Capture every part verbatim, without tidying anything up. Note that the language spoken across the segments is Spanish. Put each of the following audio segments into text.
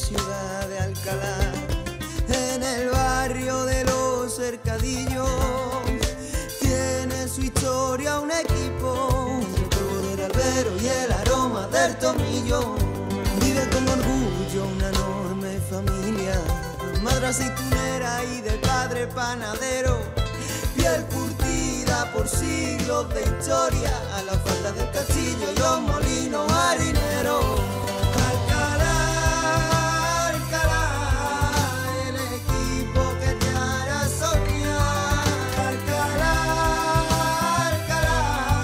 ciudad de Alcalá, en el barrio de los Cercadillos, tiene su historia un equipo, el polvo del albero y el aroma del tomillo. Vive con orgullo una enorme familia, madre aceitunera y de padre panadero, piel curtida por siglos de historia, a la falda del castillo y los molinos harineros. Alcalá, Alcalá, el equipo que te hará soñar. Alcalá, Alcalá,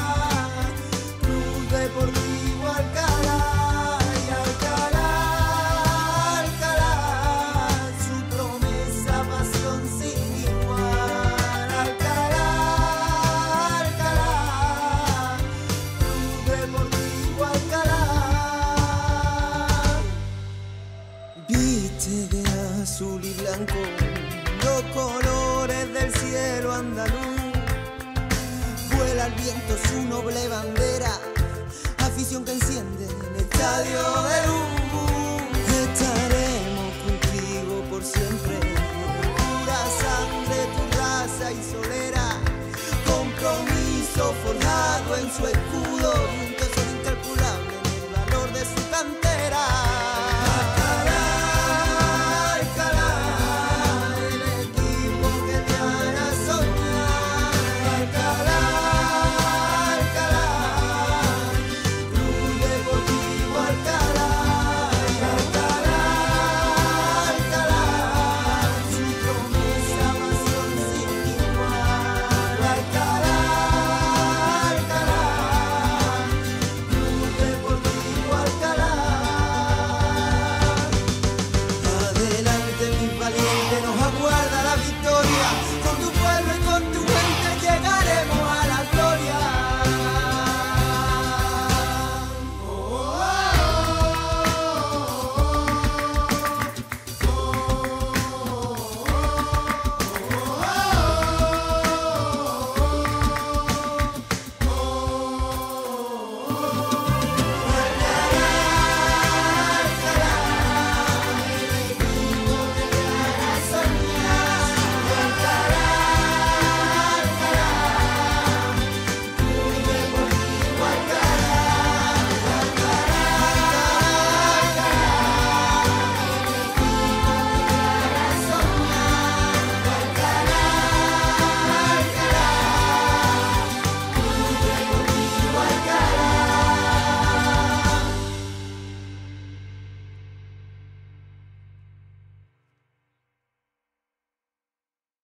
Club Deportivo Alcalá. Y Alcalá, Alcalá, su promesa, pasión sin igual. Alcalá, Alcalá, Club Deportivo Alcalá. Viste de azul y blanco los colores del cielo andaluz, vuela al viento su noble bandera, afición que enciende el estadio de luz. Estaremos contigo por siempre, pura sangre, tu raza y solera, compromiso forjado en su escudo.